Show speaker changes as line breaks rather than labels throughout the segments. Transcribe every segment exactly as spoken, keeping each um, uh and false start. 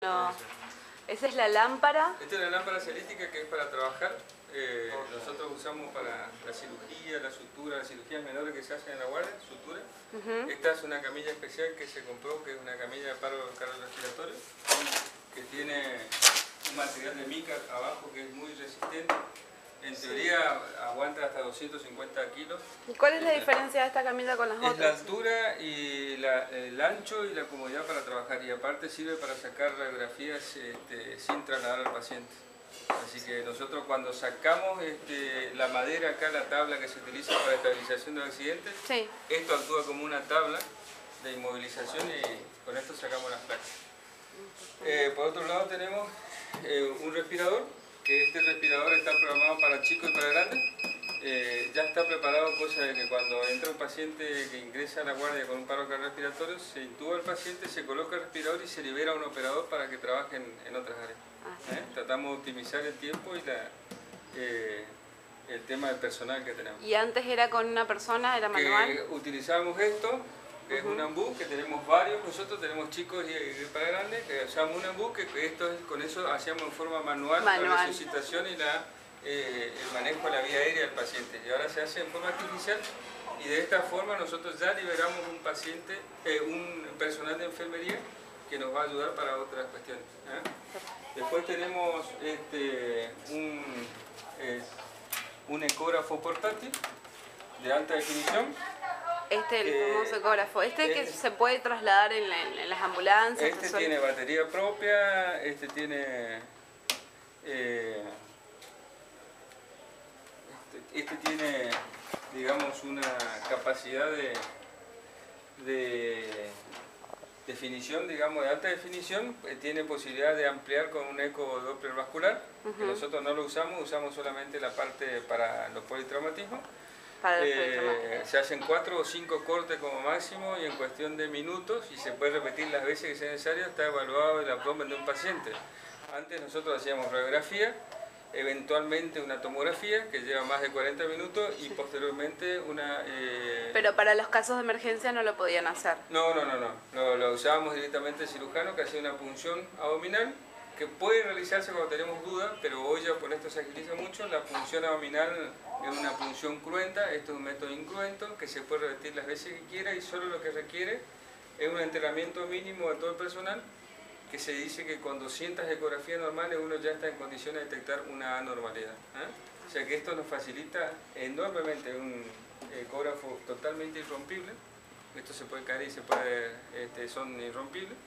No. Esa es la lámpara.
Esta es la lámpara celística que es para trabajar. Eh, nosotros usamos para la cirugía, la sutura, las cirugías menores que se hacen en la guardia, sutura. Uh-huh. Esta es una camilla especial que se compró, que es una camilla de paro cardiorrespiratorio, que tiene un material de mica abajo que es muy resistente. En teoría aguanta hasta doscientos cincuenta kilos.
¿Y cuál es la diferencia de esta camilla con las otras?
Es la altura y la, el ancho y la comodidad para trabajar, y aparte sirve para sacar radiografías este, sin trasladar al paciente. Así que nosotros cuando sacamos este, la madera acá, la tabla que se utiliza para estabilización de accidentes, sí. Esto actúa como una tabla de inmovilización y con esto sacamos las placas. Eh, por otro lado tenemos eh, un respirador, que este respirador está programado para chicos y para grandes. Eh, ya está preparado, cosa de que cuando entra un paciente que ingresa a la guardia con un paro cardiorrespiratorio, se intuba al paciente, se coloca el respirador y se libera a un operador para que trabaje en, en otras áreas. ¿Eh? Tratamos de optimizar el tiempo y la, eh, el tema del personal que tenemos.
¿Y antes era con una persona, era manual?
Que utilizábamos esto, que uh-huh. es un ambú, que tenemos varios, nosotros tenemos chicos y, y para grandes, que usamos un ambú, que esto es, con eso hacíamos en forma manual, manual. la resucitación y la, eh, el manejo de la vía aérea del paciente. Y ahora se hace en forma artificial y de esta forma nosotros ya liberamos un paciente, eh, un personal de enfermería que nos va a ayudar para otras cuestiones. ¿eh? Después tenemos este, un, eh, un ecógrafo portátil de alta definición.
Este es el eh, famoso ecógrafo. Este es, que se puede trasladar en, la, en las ambulancias.
Este tiene batería propia, este tiene... Eh, este, este tiene, digamos, una capacidad de... de definición, digamos, de alta definición, eh, tiene posibilidad de ampliar con un ecodoppler vascular, uh-huh. que nosotros no lo usamos, usamos solamente la parte para los politraumatismos. Para los eh, politraumatismos. Se hacen cuatro o cinco cortes como máximo y en cuestión de minutos, y se puede repetir las veces que sea necesario, está evaluado el abdomen de un paciente. Antes nosotros hacíamos radiografía, eventualmente una tomografía que lleva más de cuarenta minutos y posteriormente una... Eh...
Pero para los casos de emergencia no lo podían hacer.
No, no, no, no, no lo usábamos directamente el cirujano que hacía una punción abdominal que puede realizarse cuando tenemos dudas, pero hoy ya por esto se agiliza mucho. La punción abdominal es una punción cruenta, esto es un método incruento que se puede repetir las veces que quiera y solo lo que requiere es un entrenamiento mínimo de todo el personal, que se dice que con doscientas ecografías normales uno ya está en condiciones de detectar una anormalidad. ¿eh? O sea que esto nos facilita enormemente un ecógrafo totalmente irrompible. Esto se puede caer y se puede, este, son irrompibles.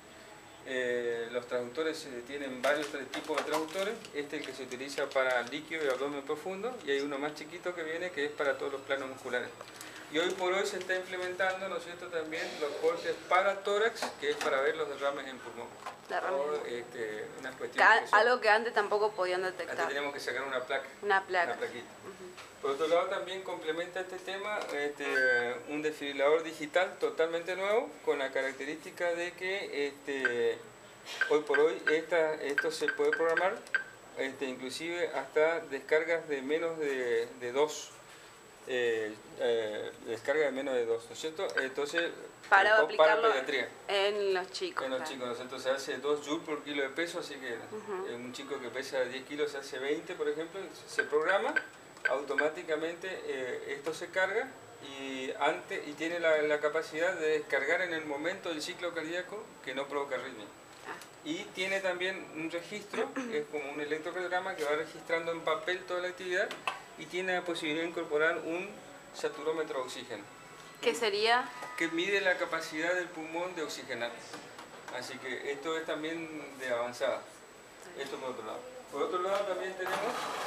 Eh, los traductores eh, tienen varios tipos de traductores. Este es el que se utiliza para líquido y abdomen profundo, y hay uno más chiquito que viene que es para todos los planos musculares. Y hoy por hoy se está implementando, ¿no es cierto?, también los cortes para tórax, que es para ver los derrames en pulmón. O, este, unas cuestiones que son,
algo que antes tampoco podían detectar.
Antes teníamos que sacar una placa.
Una placa.
Una plaquita. Uh-huh. Por otro lado también complementa este tema este, un desfibrilador digital totalmente nuevo, con la característica de que este, hoy por hoy esta, esto se puede programar, este, inclusive hasta descargas de menos de, de dos. Eh, eh, descarga de menos de dos, ¿no es cierto? Entonces,
para aplicarlo
para pediatría.
En los chicos.
En los claro. chicos, ¿no es cierto? Se hace dos joules por kilo de peso, así que uh-huh. en un chico que pesa diez kilos se hace veinte, por ejemplo, se programa, automáticamente eh, esto se carga y, antes, y tiene la, la capacidad de descargar en el momento del ciclo cardíaco que no provoca arritmia. Y tiene también un registro, es como un electrocardiograma que va registrando en papel toda la actividad, y tiene la posibilidad de incorporar un saturómetro de oxígeno.
¿Qué sería?
Que mide la capacidad del pulmón de oxigenar. Así que esto es también de avanzada. Esto por otro lado. Por otro lado también tenemos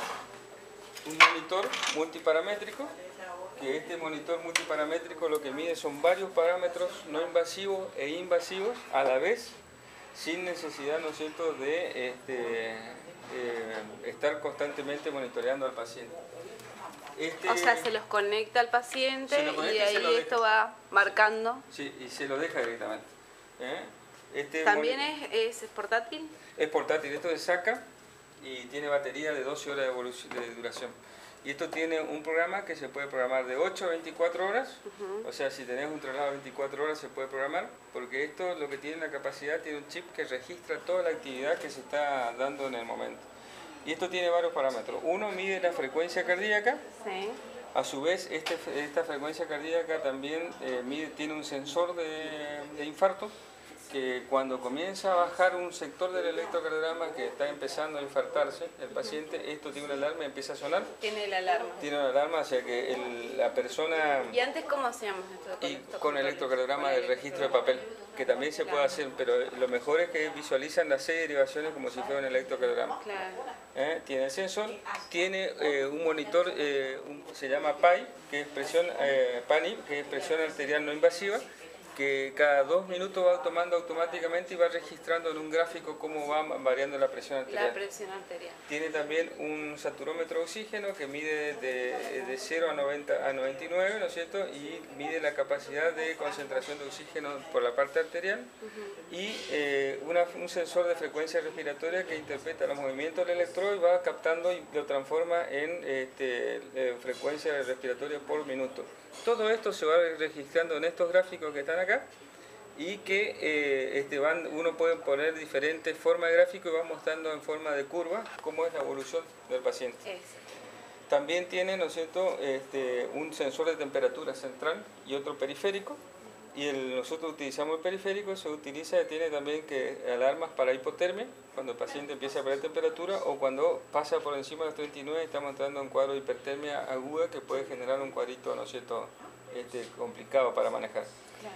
un monitor multiparamétrico, que este monitor multiparamétrico lo que mide son varios parámetros no invasivos e invasivos a la vez, sin necesidad, ¿no es cierto?, de este, eh, estar constantemente monitoreando al paciente. Este,
o sea, se los conecta al paciente conecta y de ahí esto va marcando.
Sí, y se lo deja directamente. ¿Eh? Este
¿También es, es portátil?
Es portátil, esto se saca y tiene batería de doce horas de, de duración. Y esto tiene un programa que se puede programar de ocho a veinticuatro horas,
Uh-huh.
o sea, si tenés un traslado de veinticuatro horas se puede programar, porque esto lo que tiene la capacidad, tiene un chip que registra toda la actividad que se está dando en el momento. Y esto tiene varios parámetros. Uno mide la frecuencia cardíaca,
Sí.
a su vez este, esta frecuencia cardíaca también eh, mide, tiene un sensor de, de infarto, que cuando comienza a bajar un sector del electrocardiograma que está empezando a infartarse el paciente, esto tiene una alarma y empieza a sonar.
Tiene la alarma.
Tiene una alarma, o sea que el, la persona...
¿Y antes cómo hacíamos esto?
Y con electrocardiograma del registro de papel, que también se puede hacer, pero lo mejor es que visualizan las seis derivaciones como si fuera un electrocardiograma.
Claro.
¿Eh? Tiene el sensor, tiene eh, un monitor, eh, un, se llama P A I, que es presión, eh, P A N I, que es presión arterial no invasiva, que cada dos minutos va tomando automáticamente y va registrando en un gráfico cómo va variando la presión arterial.
La presión arterial.
Tiene también un saturómetro de oxígeno que mide de, de cero a noventa a noventa y nueve, ¿no es cierto? Y mide la capacidad de concentración de oxígeno por la parte arterial. Uh-huh. Y eh, una, un sensor de frecuencia respiratoria que interpreta los movimientos del electrodo y va captando y lo transforma en este, eh, frecuencia respiratoria por minuto. Todo esto se va registrando en estos gráficos que están acá y que eh, este van, uno puede poner diferentes formas de gráfico y va mostrando en forma de curva cómo es la evolución del paciente.
Es.
También tiene, ¿no es cierto?, este, un sensor de temperatura central y otro periférico, y el, nosotros utilizamos el periférico, se utiliza, tiene también que alarmas para hipotermia, cuando el paciente empieza a perder temperatura o cuando pasa por encima de los treinta y nueve estamos entrando en un cuadro de hipertermia aguda que puede generar un cuadrito, ¿no es cierto?, este, complicado para manejar.
Claro.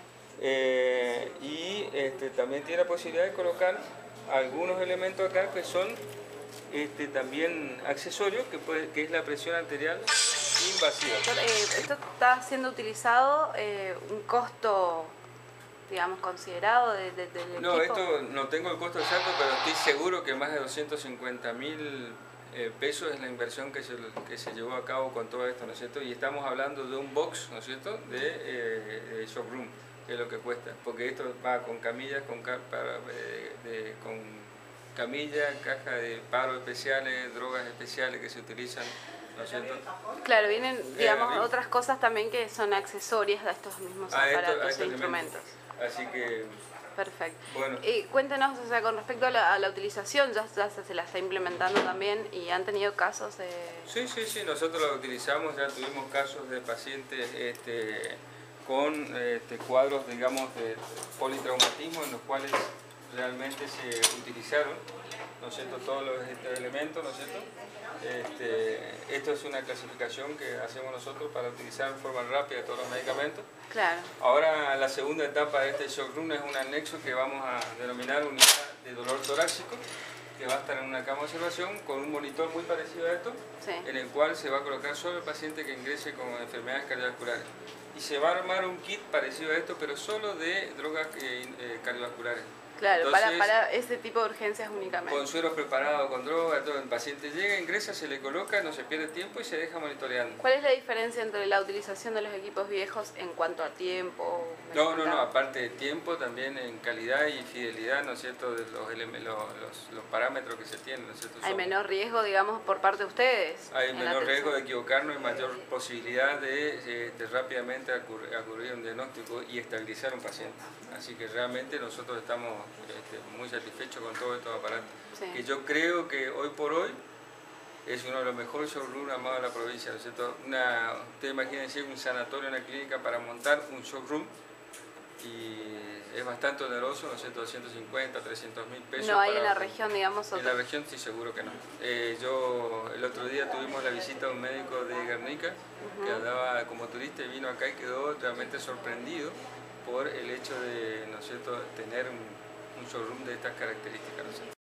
Eh, y este, también tiene la posibilidad de colocar algunos elementos acá que son este, también accesorios, que, puede, que es la presión arterial invasiva.
Doctor, eh, esto está siendo utilizado, eh, un costo, digamos, considerado de, de, del
No,
equipo.
esto no tengo el costo exacto, pero estoy seguro que más de doscientos cincuenta mil eh, pesos es la inversión que se, que se llevó a cabo con todo esto, ¿no es cierto? Y estamos hablando de un box, ¿no es cierto?, de, eh, de showroom, que es lo que cuesta, porque esto va con camillas, con, ca para, eh, de, con camilla, caja de paro especiales, drogas especiales que se utilizan, ¿no es cierto?
Claro, vienen, digamos,
Eh,
otras cosas también que son accesorias de estos mismos
a esto-
aparatos
a estos
e instrumentos.
Así que,
Perfecto.
bueno.
Y cuéntenos, o sea, con respecto a la, a la utilización, ya, ya se la está implementando también y han tenido casos de...
Sí, sí, sí, nosotros lo utilizamos, ya tuvimos casos de pacientes este, con este, cuadros, digamos, de politraumatismo en los cuales realmente se utilizaron, ¿no es cierto?, todos los este, elementos, ¿no es cierto? Este, esto es una clasificación que hacemos nosotros para utilizar en forma rápida todos los medicamentos.
Claro.
Ahora la segunda etapa de este showroom es un anexo que vamos a denominar unidad de dolor torácico, que va a estar en una cama de observación con un monitor muy parecido a esto,
Sí.
en el cual se va a colocar solo el paciente que ingrese con enfermedades cardiovasculares. Y se va a armar un kit parecido a esto, pero solo de drogas eh, eh, cardiovasculares.
Claro,
Entonces,
para, para ese tipo de urgencias únicamente.
con sueros preparados, con droga, todo. El paciente llega, ingresa, se le coloca, no se pierde tiempo y se deja monitoreando.
¿Cuál es la diferencia entre la utilización de los equipos viejos en cuanto a tiempo? me
No, no, no,
comentaba?
aparte de tiempo, también en calidad y fidelidad, ¿no es cierto?, de los, eleme- los, los, los parámetros que se tienen, ¿no es cierto?
Hay
Son-
menor riesgo, digamos, por parte de ustedes.
Hay
en la
menor riesgo de
atención.
equivocarnos y mayor posibilidad de, eh, de rápidamente acurrir, acudir a un diagnóstico y estabilizar a un paciente. Así que realmente nosotros estamos este, muy satisfechos con todos estos aparatos.
Sí.
Que yo creo que hoy por hoy es uno de los mejores showrooms armados de la provincia, ¿no es cierto? Una, ustedes imagínense un sanatorio, una clínica para montar un showroom y es bastante oneroso, ¿no es cierto? doscientos cincuenta, trescientos mil pesos.
No hay
para
en la
un-
región, digamos,
En
otro.
la región sí, seguro que no. Eh, yo el otro día tuvimos la visita de un médico de Guernica que andaba como turista y vino acá y quedó realmente sorprendido por el hecho de, ¿no es cierto?, tener un, un showroom de estas características, ¿no es cierto?